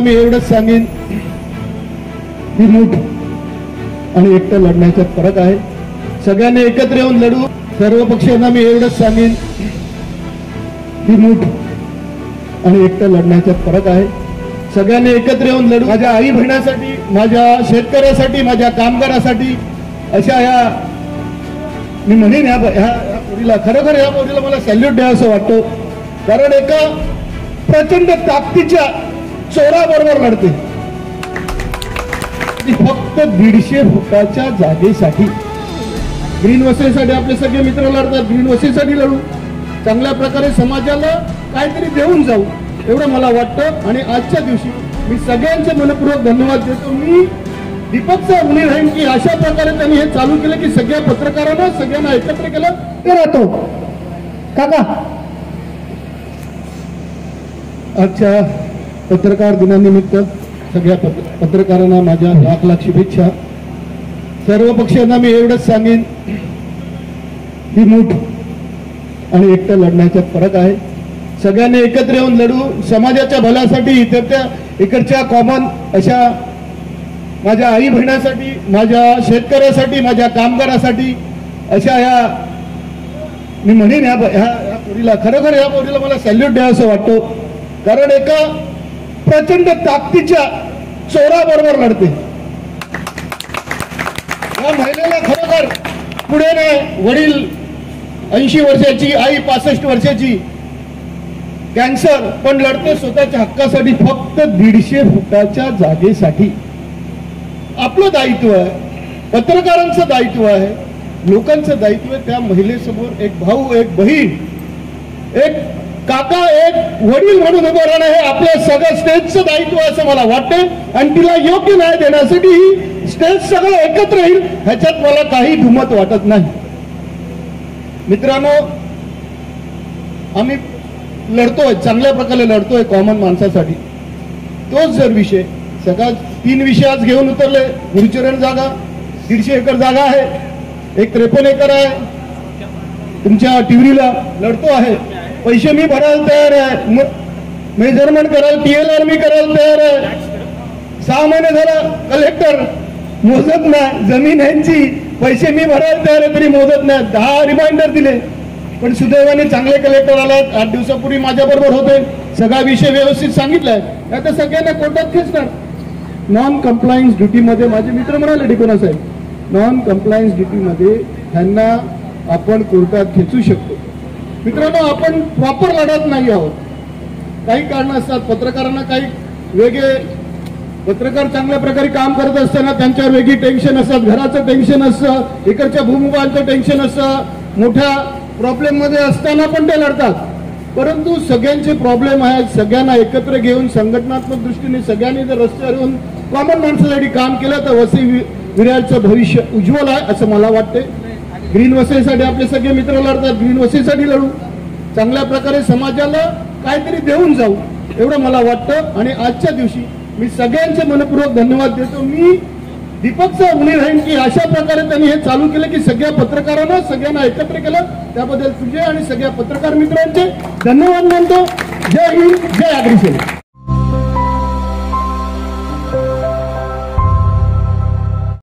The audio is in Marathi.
मी एवढंच सांगेन की मूठ आणि एकटं लढण्याचा फरक आहे. सगळ्यांनी एकत्र येऊन लढू. सर्व पक्षांना मी एवढंच सांगेन की मूठ आणि एकटं लढण्याचा फरक आहे. सगळ्यांनी एकत्र येऊन लढू. माझ्या आई बहिणासाठी, माझ्या शेतकऱ्यासाठी, माझ्या कामगारासाठी अशा ह्या मी म्हणेन ह्या पोरीला, खरोखर ह्या पोरीला मला सॅल्यूट द्या असं वाटतं. कारण एका प्रचंड ताकदीच्या चोराबरोबर लढते. फक्त 150 फुटाच्या जागेसाठी. ग्रीन वसईसाठी आपले सगळे मित्र लढतात. ग्रीन वसईसाठी लढू. चांगल्या प्रकारे समाजाला काहीतरी देऊन जाऊ एवढं मला वाटतं. आणि आजच्या दिवशी मी सगळ्यांचे मनपूर्वक धन्यवाद देतो. मी दीपकचा ऋणी राहीन की अशा प्रकारे त्यांनी हे चालू केलं की सगळ्या पत्रकारांना सगळ्यांना एकत्र केलं ते राहतो. काका आजच्या पत्रकार दिनानिमित्त सगळ्या पत्रकारांना माझ्या लाख लाख शुभेच्छा. सर्व पक्षांना मी एवढंच सांगेन की मूठ आणि एकटं लढण्याचा फरक आहे. सगळ्यांनी एकत्र येऊन लढू. समाजाच्या भल्यासाठी, इकडच्या कॉमन अशा माझ्या आई बहिणासाठी, माझ्या शेतकऱ्यासाठी, माझ्या कामगारासाठी अशा ह्या मी म्हणेन ह्या पोरीला, खरोखर ह्या पोरीला मला सॅल्यूट द्या असं वाटतं. कारण एका प्रचंड ताकदीच्या चोराबरोबर लढते. या महिलेला खरोखर पुढे नाही. वडील 80 वर्षाची, आई 65 वर्षाची, कॅन्सर, पण लढते स्वतःच्या हक्कासाठी. फक्त 150 फुटाच्या जागेसाठी. आपलं दायित्व आहे, पत्रकारांचं दायित्व आहे, लोकांचं दायित्व आहे. त्या महिलेसमोर एक भाऊ, एक बहीण, एक काका, एक वडील म्हणून उभं राहणं हे आपल्या सगळं स्टेजचं दायित्व आहे असं मला वाटतं. आणि तिला योग्य न्याय देण्यासाठी ही स्टेज सगळं एकत्र येईल ह्याच्यात मला काही दुमत वाटत नाही. मित्रांनो, आम्ही लढतोय, चांगल्या प्रकारे लढतोय कॉमन माणसासाठी. तोच जर विषय सगळा 3 विषय आज घेऊन उतरले. गुरुचरण जागा 150 एकर जागा आहे, एक 53 एकर आहे. तुमच्या टिवरीला लढतो आहे. पैसे मी भरायला तयार आहे. मेजरमेंट करायला TLR मी करायला तयार आहे. 6 महिने झाला कलेक्टर मोजत नाही. जमीन यांची पैसे मी भरायला तयार आहे तरी मोजत नाही. 10 रिमाइंडर दिले पण सुदैवाने चांगले कलेक्टर आलात. 8 दिवसापूर्वी माझ्या बरोबर होते. सगळा विषय व्यवस्थित सांगितलाय. आता सगळ्यांना कोर्टात खेचणार. नॉन कम्प्लायन्स ड्युटीमध्ये माझे मित्र म्हणाले डिकोना साहेब, नॉन कम्प्लायन्स ड्युटीमध्ये त्यांना आपण कोर्टात खेचू शकतो. मित्रांनो, आपण प्रॉपर लढत नाही आहोत. काही कारण असतात. पत्रकारांना काही वेगळे, पत्रकार चांगल्या प्रकारे काम करत असताना त्यांच्यावर वेगळी टेन्शन असतात. घराचं टेन्शन असतं, इकडच्या भूमुगांचं टेन्शन असतं. मोठ्या प्रॉब्लेम मध्ये असताना पण ते लढतात. परंतु सगळ्यांचे प्रॉब्लेम आहेत. सगळ्यांना एकत्र घेऊन संघटनात्मक दृष्टीने सगळ्यांनी जर रस्त्यावर येऊन कॉमन माणसासाठी काम केलं तर वसई विरारचं भविष्य उज्ज्वल आहे असं मला वाटते. ग्रीन वसईसाठी आपले सगळे मित्र लढतात. ग्रीन वसईसाठी लढू. चांगल्या प्रकारे समाजाला काहीतरी देऊन जाऊ एवढं मला वाटतं. आणि आजच्या दिवशी मी सगळ्यांचे मनपूर्वक धन्यवाद देतो. मी दीपकचा ऋणी राहीन की अशा प्रकारे त्यांनी हे चालू केलं की सगळ्या पत्रकारांना सगळ्यांना एकत्र केलं. त्याबद्दल तुझे आणि सगळ्या पत्रकार मित्रांचे धन्यवाद मानतो. जय हिंद, जय आगरी सेना.